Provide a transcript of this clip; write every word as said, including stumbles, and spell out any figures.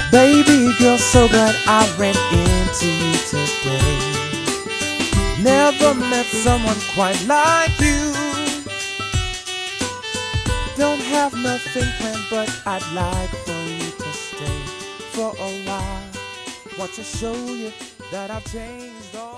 Baby girl, so glad I ran into you today. Never met someone quite like you. Don't have nothing planned, but I'd like for you to stay for a while. Want to show you that I've changed all